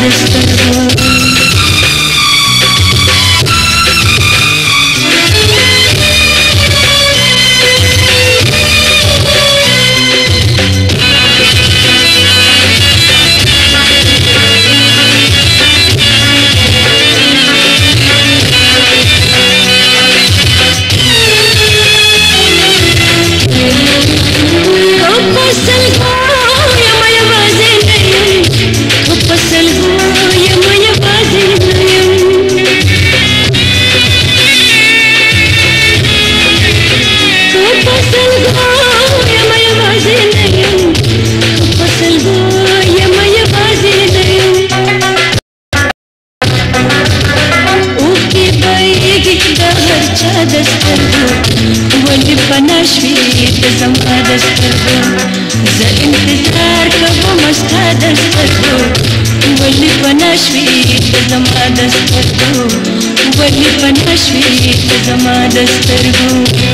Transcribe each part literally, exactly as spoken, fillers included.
سترګو ولې پناه شوې ته زما د سترګو زه انتظار کوم ستا د سترګو ولې پناه شوې ته زما د سترګو ولې پناه شوې ته زما د سترګو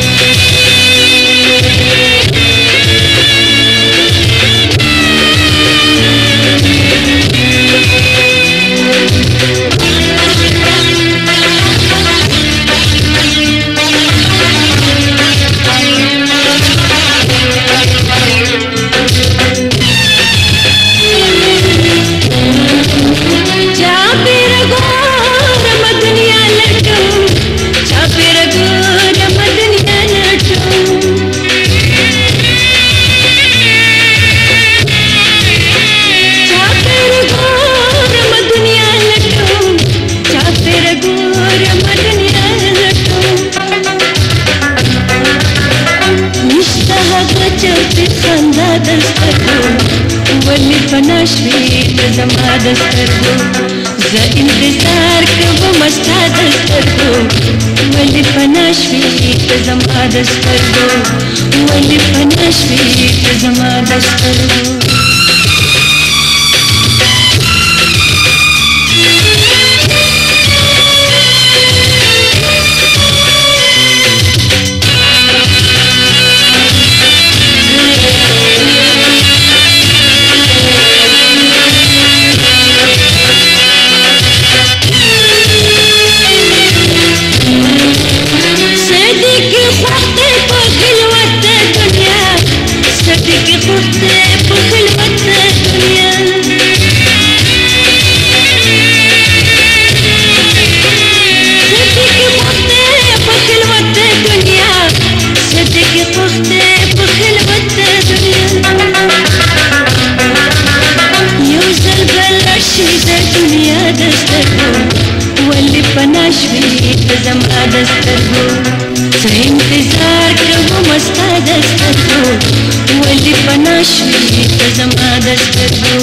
ولې پناه شوې ته زما د سترګو زه انتظار کوم ستا د سترګو ولې پناه شوې ته زما د سترګو ولې پناه شوې ته زما د سترګو ولې پناه شوې ته زما د سترګو زه انتظار کوم ستا د سترګو ولې پناه شوې ته زما د سترګو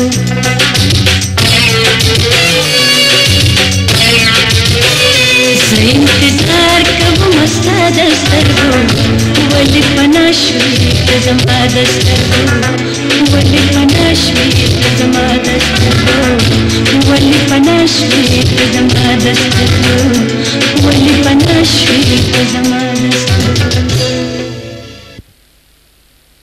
زه انتظار کوم ستا د سترګو ولې پناه شوې ته زما د سترګو ولې پناه شوې ته زما د سترګو ولې پناه شوې ته زما د سترګو ولې پناه شوې ته زما د سترګو